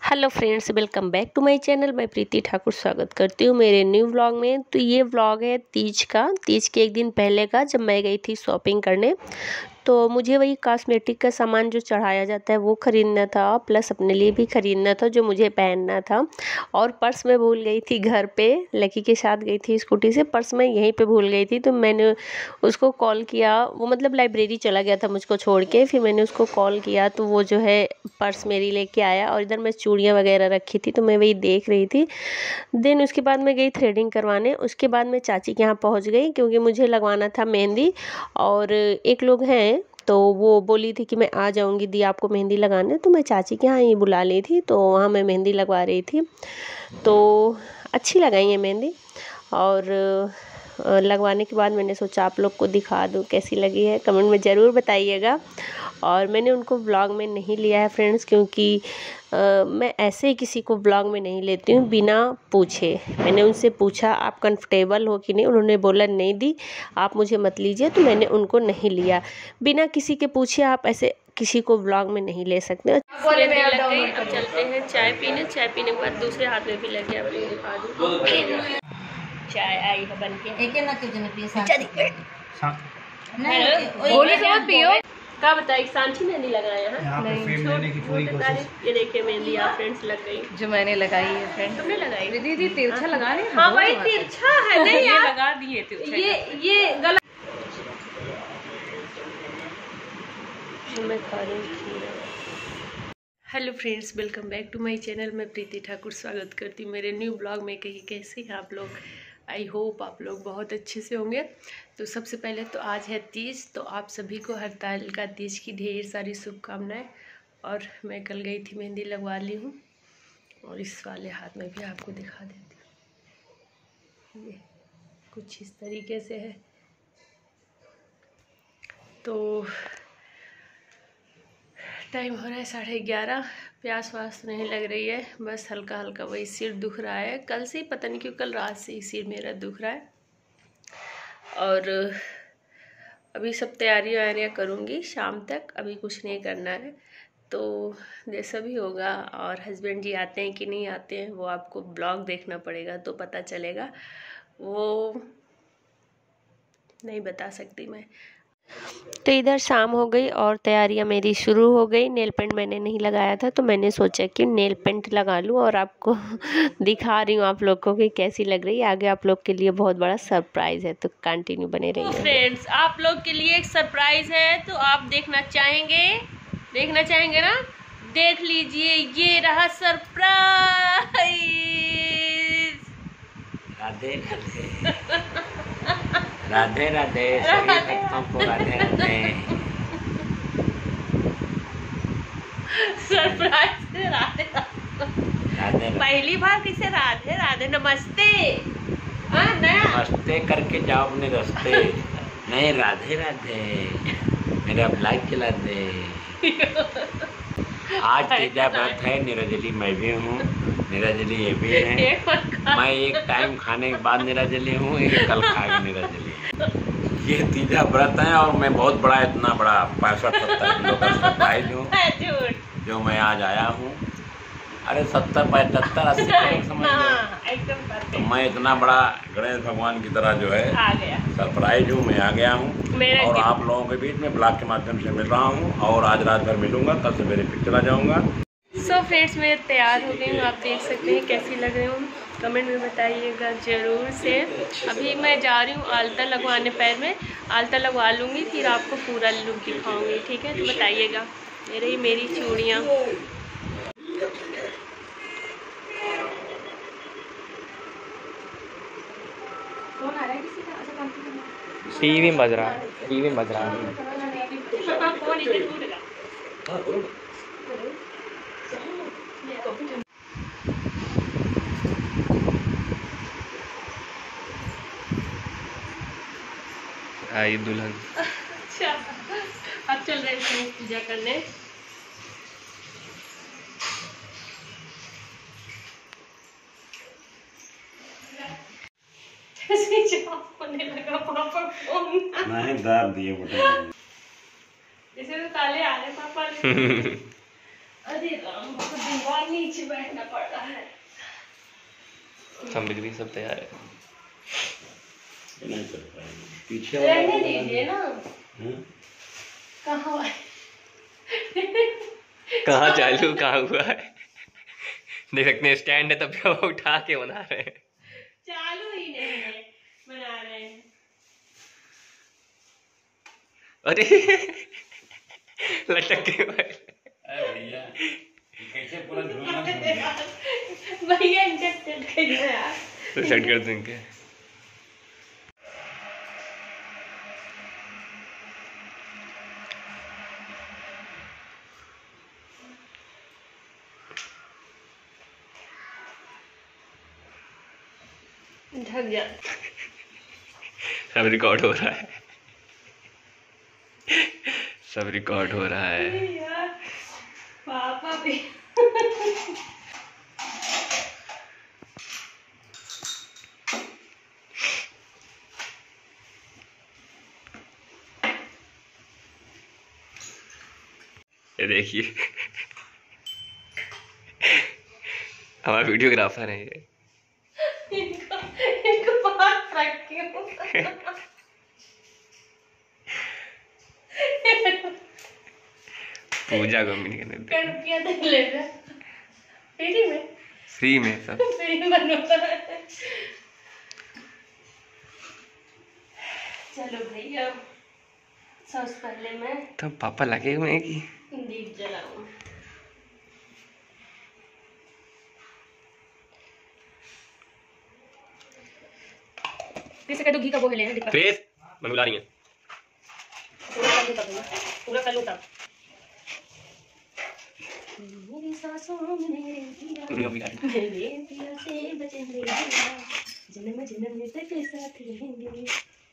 Hello friends, welcome back to my channel. मैं प्रीति ठाकुर स्वागत करती हूँ मेरे न्यू व्लॉग में। तो ये व्लॉग है तीज के एक दिन पहले का, जब मैं गई थी शॉपिंग करने। तो मुझे वही कॉस्मेटिक का सामान जो चढ़ाया जाता है वो ख़रीदना था, प्लस अपने लिए भी ख़रीदना था जो मुझे पहनना था। और पर्स मैं भूल गई थी घर पे, लकी के साथ गई थी स्कूटी से, पर्स मैं यहीं पे भूल गई थी। तो मैंने उसको कॉल किया, वो मतलब लाइब्रेरी चला गया था मुझको छोड़ के। फिर मैंने उसको कॉल किया तो वो जो है पर्स मेरी लेके आया। और इधर मैं चूड़ियाँ वगैरह रखी थी तो मैं वही देख रही थी। देन उसके बाद मैं गई थ्रेडिंग करवाने। उसके बाद मैं चाची के यहाँ पहुँच गई क्योंकि मुझे लगवाना था मेहंदी। और एक लोग हैं तो वो बोली थी कि मैं आ जाऊंगी दी आपको मेहंदी लगाने। तो मैं चाची के यहाँ ही बुला ली थी, तो वहाँ मैं मेहंदी लगवा रही थी। तो अच्छी लगाई है मेहंदी। और लगवाने के बाद मैंने सोचा आप लोग को दिखा दूँ कैसी लगी है, कमेंट में ज़रूर बताइएगा। और मैंने उनको व्लॉग में नहीं लिया है फ्रेंड्स, क्योंकि मैं ऐसे ही किसी को व्लॉग में नहीं लेती हूँ बिना पूछे। मैंने उनसे पूछा आप कंफर्टेबल हो कि नहीं, उन्होंने बोला नहीं दी आप मुझे मत लीजिए, तो मैंने उनको नहीं लिया। बिना किसी के पूछे आप ऐसे किसी को व्लॉग में नहीं ले सकते। अब चलते हैं चाय पीने। चाय पीने के बाद दूसरे हाथ में भी लग गया, आपको दिखा दूँ। चाय आई है बन के। क्या बताइए, सांची मेहंदी लगाया है नहीं। ये देखिए मेहंदी आप फ्रेंड्स लग गई, जो मैंने लगाई है फ्रेंड। तुमने लगाई? दीदी तिरछा लगा रही है। हाँ वही तिरछा है। नहीं ये लगा दिए तिरछा। ये गलत। मैं खा रही हूँ। Hello friends, welcome back to my channel. मैं प्रीति ठाकुर स्वागत करती हूँ मेरे न्यू ब्लॉग में। कहीं कैसे हैं आप लोग? आई होप आप लोग बहुत अच्छे से होंगे। तो सबसे पहले तो आज है तीज, तो आप सभी को हरतालिका तीज की ढेर सारी शुभकामनाएं। और मैं कल गई थी मेहंदी लगवा ली हूँ, और इस वाले हाथ में भी आपको दिखा देती हूँ। ये कुछ इस तरीके से है। तो टाइम हो रहा है 11:30। प्यास वास नहीं लग रही है, बस हल्का हल्का वही सिर दुख रहा है। कल से ही पता नहीं क्यों, कल रात से ही सिर मेरा दुख रहा है। और अभी सब तैयारी वैयारियाँ करूँगी शाम तक, अभी कुछ नहीं करना है। तो जैसा भी होगा, और हस्बैंड जी आते हैं कि नहीं आते हैं वो आपको ब्लॉग देखना पड़ेगा तो पता चलेगा, वो नहीं बता सकती मैं। तो इधर शाम हो गई और तैयारियां मेरी शुरू हो गई। नेल पेंट मैंने नहीं लगाया था तो मैंने सोचा कि नेल पेंट लगा लूं और आपको दिखा रही हूँ आप लोग को कि कैसी लग रही है। आगे आप लोग के लिए बहुत बड़ा सरप्राइज़ है, तो कंटिन्यू बने रहिए। फ्रेंड्स, आप लोग के लिए एक सरप्राइज़ है, तो आप देखना चाहेंगे ना? देख लीजिए, ये रहा सरप्राइज। राधे राधे सभी भक्तों को राधे राधे। सरप्राइज राधे राधे। पहली बार किसे राधे राधे। नमस्ते। नमस्ते करके जाओ अपने रास्ते। नहीं राधे राधे, मेरा ब्लाइक चला दे। आज तीजा व्रत है, निराजली मैं भी हूँ, निराजली ये भी है। मैं एक टाइम खाने के बाद निराजली हूँ, एक कल खा के निराजली। ये तीजा व्रत है और मैं बहुत बड़ा, इतना बड़ा 65-70 किलो का सरप्राइज हूँ जो मैं आज आया हूँ। अरे 70-75-80 किलो समझ लो। तो मैं इतना बड़ा गणेश भगवान की तरह जो है सरप्राइज हूँ, मैं आ गया हूँ। और आप लोगों के बीच में ब्लॉग के माध्यम से मिल रहा हूँ, और आज रात भर मिलूंगा, कल सवेरे फिर चला जाऊँगा। सो फ्रेंड्स, मैं तैयार हो गई हूँ, आप देख सकते हैं कैसी लग रही हूँ, कमेंट में बताइएगा ज़रूर से। अभी मैं जा रही हूँ आलता लगवाने, पैर में आलता लगवा लूँगी, फिर आपको पूरा लुक दिखाऊंगी, ठीक है? तो बताइएगा। मेरी चूड़ियाँ टीवी बज रहा है। आई दुल्हन। अच्छा, अब चल रहे हैं पूजा करने। लगा पापा फोन नहीं दाब दिए बटन। जैसे तो ताले आ रहे पापा। अरे राम, दीवार नीचे बैठना पड़ रहा है। समझ भी सब तैयार है। नहीं कर पाएंगे, पीछे रहने दीजिए ना। कहाँ कहाँ चालू कहाँ हुआ है? देख सकते हैं स्टैंड है, तब भी वो उठा के बना रहे हैं। चालू ही नहीं है, बना रहे हैं। अरे लटक के भैया कैसे पूरा झूलना भैया इंजेक्ट कर दो यार। तो सेट कर देंगे। ढक गया। सब रिकॉर्ड हो रहा है, सब रिकॉर्ड हो रहा है। यार पापा भी ये देखिए हमारा वीडियोग्राफर है ये। इनको बात रख के पूजा को भी नहीं करने दे। रुपया दे लेगा फ्री में सब फ्री में बनवाता है। चलो भैया सबसे पहले मैं तब पापा लगे हुए हैं कि दीप जलाऊं। किसे कह दो घी का वो है लेना फेस मम्मी बुला रही है। पूरा कर लूं तब मेरी सांसों में मेरे पिया से बचेंगे जन्म जन्म तक साथ रहेंगे।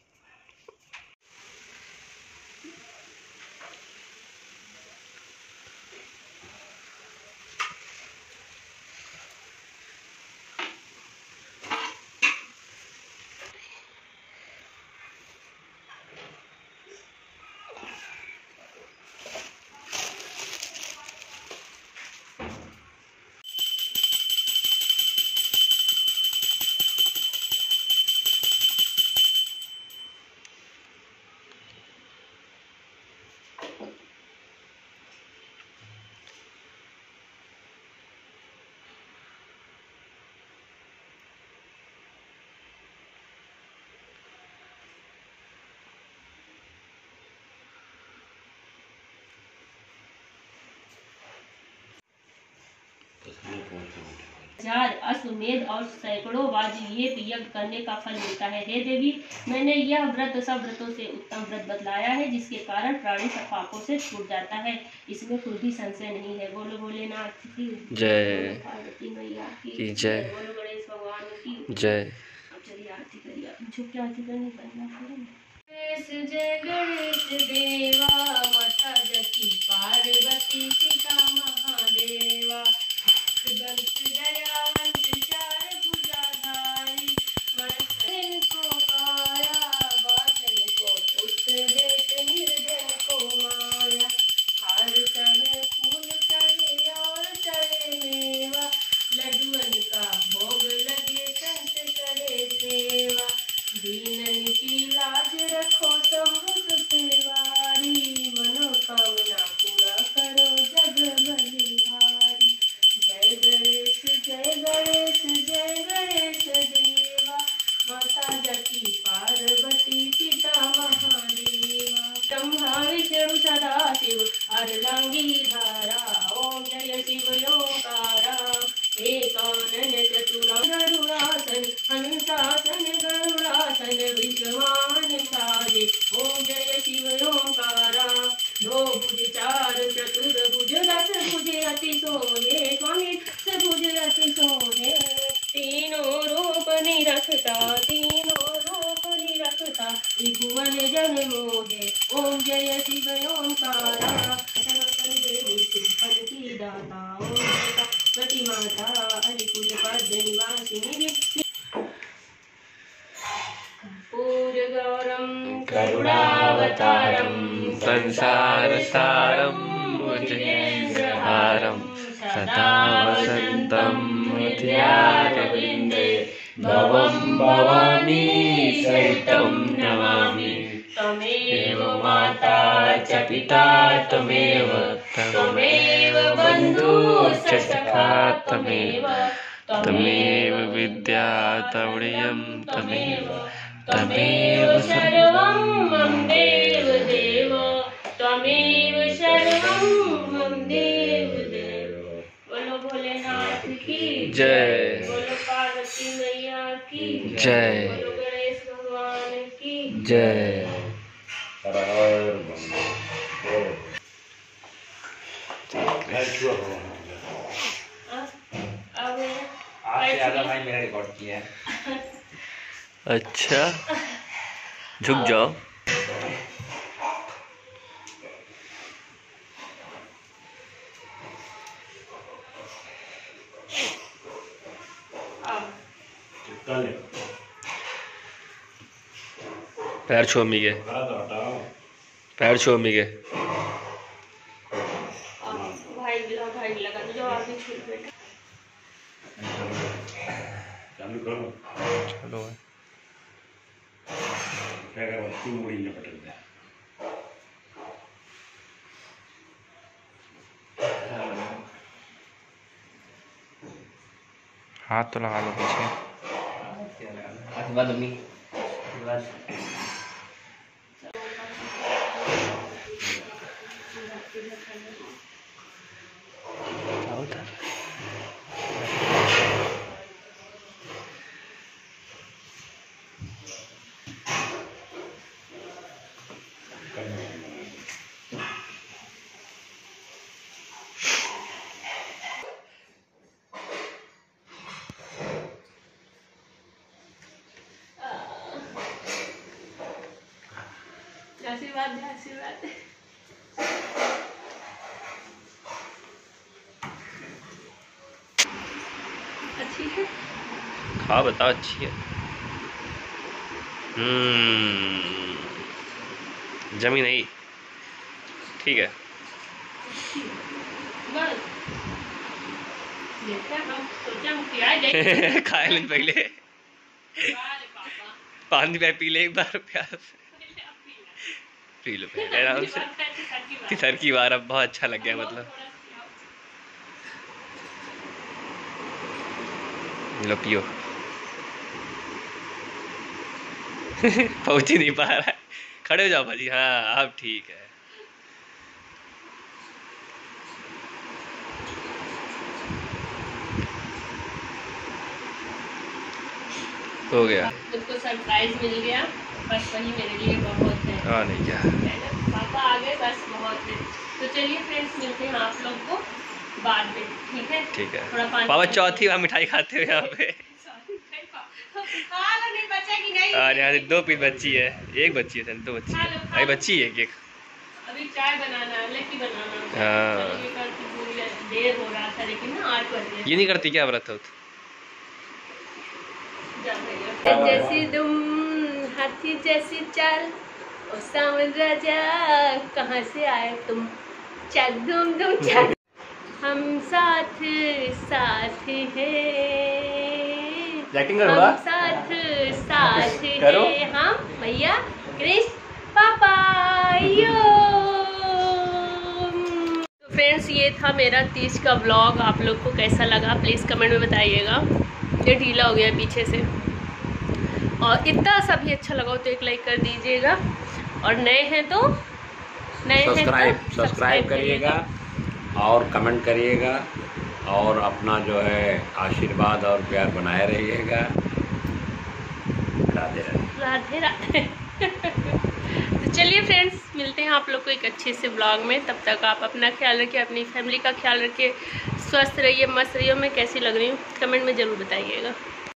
हजार अश्वमेध और सैकड़ों बार ये यज्ञ करने का फल मिलता है। हे देवी, मैंने यह व्रत सब व्रतों से उत्तम व्रत बतलाया है, जिसके कारण प्राणी सब पापों से छूट जाता है। इसमें कोई भी संशय नहीं है। बोलो भोलेनाथ की जय, पार्वती मैया की जय, बोलो गणेश भगवान की जय। अब चलिए आरती करिए। मुझे क्या आरती करनी पड़ेगा? जय गणेश देवा माता जकी पार्वती पिता महादेवा दंत दयावंत चार भुजाधारी मन को काया बादल को पुत्र देत निर्जन को माया हार चढ़े फूल चढ़े और चढ़े मेवा लड्डुअन का भोग लगे संत करे सेवा दीनन की लाज रखो शंभु सेवारी मनोकामना पूरा करो जग बलिहारी। जय गणेश जय गणेश जय गणेश देवा माता जकी पार्वती पिता महादेवा ब्रह्मा विष्णु सदाशिव अर्धांगी धारा ओम जय शिव ओंकारा एकानन चतुरा गरुड़ासन हंसासन गरुड़ासन विश्वान साजे ओम जय शिव ओंकारा दो भुज चार चतुर्भुज दस भुज अति सोहे स्वामी भुज अति सोहे तीनों रूप निरखता तीनों रूप निरखता त्रिभुवन जन मोहे ओम जय शिव ओंकारा सनातन देवी फल की दाता ओम गति माता अलिपुर पद निवासिनी पूर्वगौरम करुणावतारम संसार सारम भुजगेन्द्रहारम सदा वसन्तं हृदयारविन्दे भवं भवानी सहितं नमामि। त्वमेव माता च पिता त्वमेव बन्धुश्च सखा त्वमेव विद्या त्वमेव सर्वं मम देव त्वमेव सर्वं मम देव। बोलो भोलेनाथ की जय, बोलो पार्वती मैया की जय, बोलो गणेश भगवान की जय। अच्छा झुक जाओ। पैर छू अम्मी के, पैर छू अम्मी के। भाई लगा तो जो आगे छू बेटा। चालू करो। चलो क्या कर बत्ती मुड़ी में पटक दे। हाथ तो लगा लो पीछे। आशीर्वाद अम्मी, आशीर्वाद। आशीर्वाद आशीर्वाद। अच्छी है, खा बताओ अच्छी है। जमी नहीं, ठीक है। खाए लें पहले, पानी पी ले एक बार प्यास पी लो पहले आराम से। तीसर की बार अब बहुत अच्छा लग गया, मतलब लो पियो। पहुंच ही नहीं पा रहा है, खड़े हो जाओ भाजी। हाँ अब ठीक है। हो गया, उसको सरप्राइज मिल गया, बस वही मेरे लिए बहुत है। हाँ नहीं क्या, पापा आ गए बस बहुत है। तो चलिए फ्रेंड्स, मिलते हैं आप लोग को बाद में, ठीक है? ठीक है। थोड़ा पानी। पापा चौथी बार मिठाई खाते हो यहाँ पे। नहीं बचेगी नहीं। यहाँ 2 पीस बच्ची है, एक बच्ची है, 2 बच्ची है, अभी बच्ची है एक। अभी चाय बनाना है, लस्सी बनाना है। हाँ देर हो रहा था लेकिन ना 8 बजे। ये नहीं करती क्या व्रत हो? जैसी तुम हाथी जैसी चाल, ओ सावन राजा कहाँ से आए तुम, चक धूम धूम चक। हम साथ साथ हैं, हम साथ साथ हैं हम भैया कृष्ण पापा यो। तो फ्रेंड्स, ये था मेरा तीज का व्लॉग। आप लोग को कैसा लगा प्लीज़ कमेंट में बताइएगा। ये ढीला हो गया पीछे से, और इतना सा भी अच्छा लगा तो एक लाइक कर दीजिएगा, और नए हैं तो सब्सक्राइब करिएगा और कमेंट करिएगा, और अपना जो है आशीर्वाद और प्यार बनाए रहिएगा। राधे राधे राधे। तो चलिए फ्रेंड्स, मिलते हैं आप लोग को एक अच्छे से ब्लॉग में। तब तक आप अपना ख्याल रखिए, अपनी फैमिली का ख्याल रखिए, स्वस्थ रहिए, मस्त रहिए। मैं कैसी लग रही हूँ कमेंट में ज़रूर बताइएगा।